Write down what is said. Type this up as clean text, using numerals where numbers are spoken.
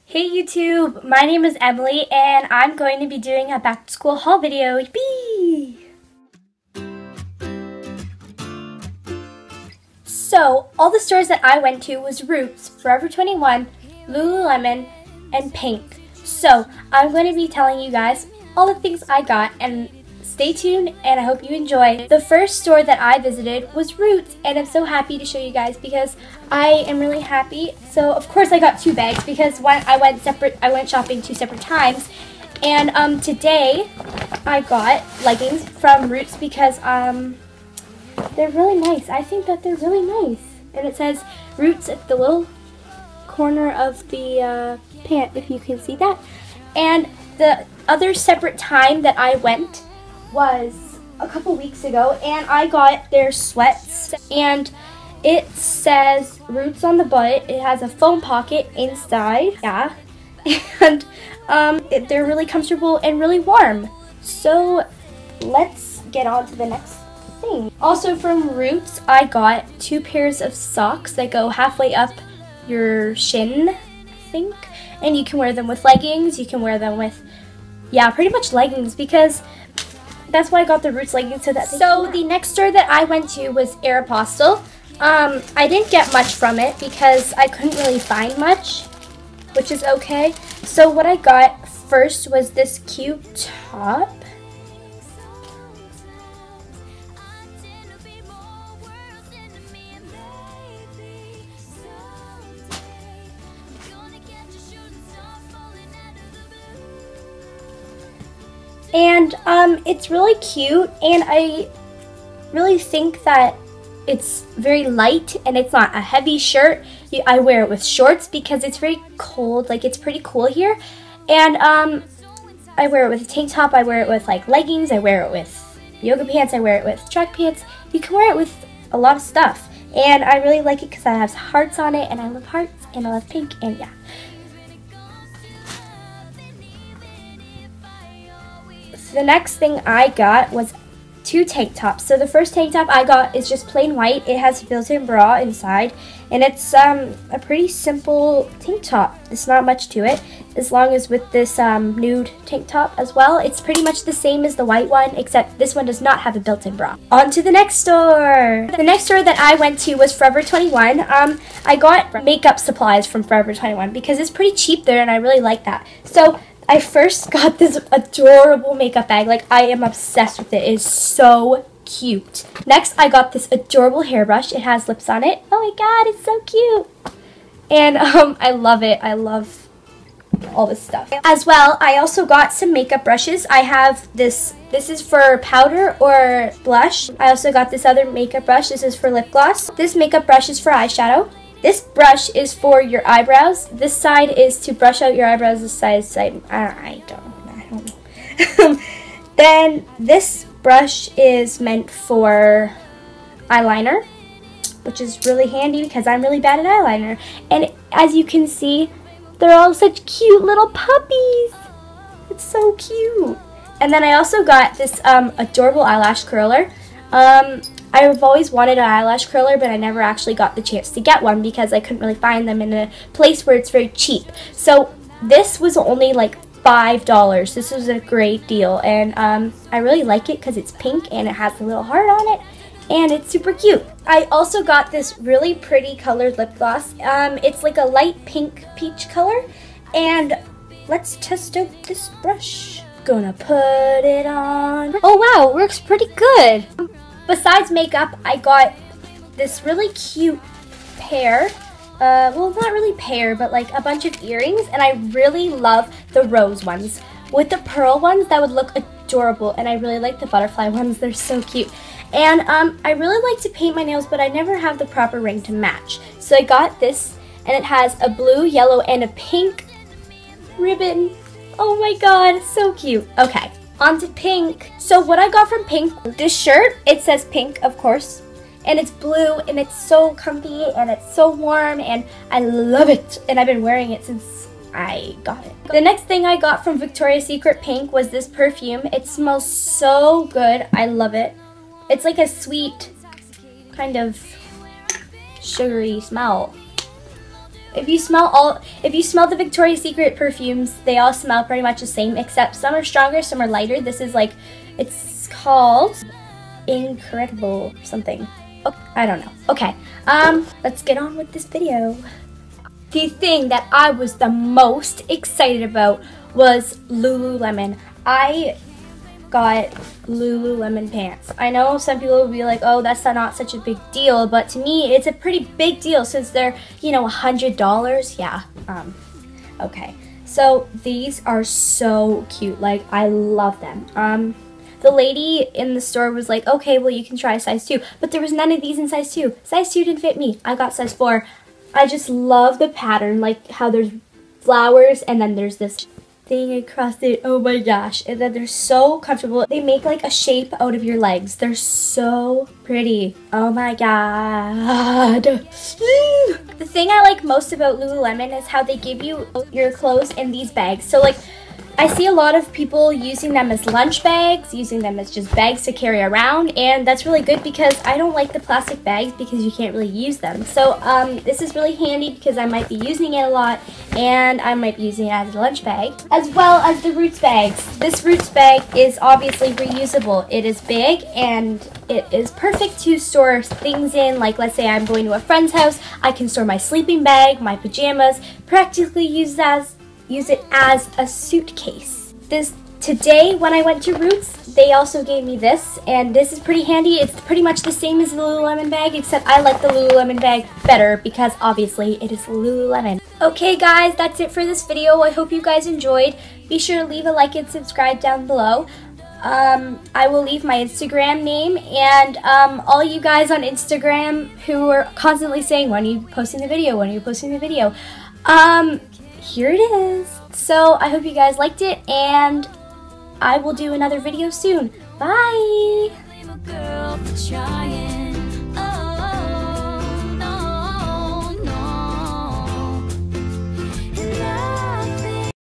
Hey YouTube, my name is Emily and I'm going to be doing a back to school haul video. Yippee! So, all the stores that I went to was Roots, Forever 21, Lululemon, and Pink. So, I'm going to be telling you guys all the things I got, and stay tuned and I hope you enjoy. The first store that I visited was Roots, and I'm so happy to show you guys because I am really happy. So of course I got two bags because I went shopping two separate times. And today I got leggings from Roots because they're really nice. I think that they're really nice. And it says Roots at the little corner of the pant, if you can see that. And the other separate time that I went was a couple weeks ago, and I got their sweats, and it says Roots on the butt. It has a foam pocket inside, yeah, and they're really comfortable and really warm. So let's get on to the next thing. Also from Roots, I got two pairs of socks that go halfway up your shin, I think, and you can wear them with leggings. You can wear them with, yeah, pretty much leggings, because that's why I got the Roots leggings. So the next store that I went to was Aeropostale. I didn't get much from it because I couldn't really find much, which is okay. So what I got first was this cute top. And it's really cute, and I really think that it's very light and it's not a heavy shirt. I wear it with shorts because it's very cold, like it's pretty cool here. And I wear it with a tank top, I wear it with like leggings, I wear it with yoga pants, I wear it with track pants. You can wear it with a lot of stuff. And I really like it because it has hearts on it, and I love hearts, and I love pink, and yeah. The next thing I got was two tank tops. So the first tank top I got is just plain white. It has a built-in bra inside, and it's a pretty simple tank top. There's not much to it, as long as with this nude tank top as well. It's pretty much the same as the white one, except this one does not have a built-in bra. On to the next store. The next store that I went to was Forever 21. I got makeup supplies from Forever 21 because it's pretty cheap there, and I really like that. So I first got this adorable makeup bag. Like, I am obsessed with it. It is so cute. Next, I got this adorable hairbrush. It has lips on it. Oh my god, it's so cute. And I love it. I love all this stuff. As well, I also got some makeup brushes. I have this. This is for powder or blush. I also got this other makeup brush. This is for lip gloss. This makeup brush is for eyeshadow. This brush is for your eyebrows. This side is to brush out your eyebrows. This side is I don't know. Then this brush is meant for eyeliner, which is really handy because I'm really bad at eyeliner. And as you can see, they're all such cute little puppies. It's so cute. And then I also got this adorable eyelash curler. I've always wanted an eyelash curler, but I never actually got the chance to get one because I couldn't really find them in a place where it's very cheap. So this was only like $5. This was a great deal, and I really like it because it's pink and it has a little heart on it, and it's super cute. I also got this really pretty colored lip gloss. It's like a light pink peach color, and let's test out this brush. Gonna put it on. Oh wow, works pretty good. Besides makeup, I got this really cute pair, well, not really pair, but like a bunch of earrings, and I really love the rose ones. With the pearl ones, that would look adorable, and I really like the butterfly ones. They're so cute. And I really like to paint my nails, but I never have the proper ring to match. So I got this, and it has a blue, yellow, and a pink ribbon. Oh my god, so cute. Okay. On to Pink. So what I got from Pink, this shirt, it says Pink, of course, and it's blue, and it's so comfy, and it's so warm, and I love it, and I've been wearing it since I got it. The next thing I got from Victoria's Secret Pink was this perfume. It smells so good. I love it. It's like a sweet, kind of sugary smell. If you smell the Victoria's Secret perfumes, they all smell pretty much the same, except some are stronger, some are lighter. This is like, it's called Incredible something. Oh, I don't know. Okay, let's get on with this video. The thing that I was the most excited about was Lululemon. I got Lululemon pants. I know some people will be like, oh, that's not such a big deal, but to me, it's a pretty big deal since they're, you know, $100. Yeah, okay. So these are so cute. Like, I love them. The lady in the store was like, okay, well, you can try a size 2, but there was none of these in size 2. Size 2 didn't fit me. I got size 4. I just love the pattern, like how there's flowers and then there's this thing across it. Oh my gosh. And then they're so comfortable. They make like a shape out of your legs. They're so pretty. Oh my god. The thing I like most about Lululemon is how they give you your clothes in these bags. So like, I see a lot of people using them as lunch bags, using them as just bags to carry around, and that's really good because I don't like the plastic bags because you can't really use them. So this is really handy because I might be using it a lot, and I might be using it as a lunch bag, as well as the Roots bags. This Roots bag is obviously reusable. It is big, and it is perfect to store things in, like let's say I'm going to a friend's house, I can store my sleeping bag, my pajamas, practically use it as a suitcase. Today when I went to Roots, they also gave me this, and this is pretty handy. It's pretty much the same as the Lululemon bag, except I like the Lululemon bag better because obviously it is Lululemon. Okay guys, that's it for this video. I hope you guys enjoyed. Be sure to leave a like and subscribe down below. I will leave my Instagram name, and all you guys on Instagram who are constantly saying, when are you posting the video, when are you posting the video? Here it is. So I hope you guys liked it, and I will do another video soon. Bye!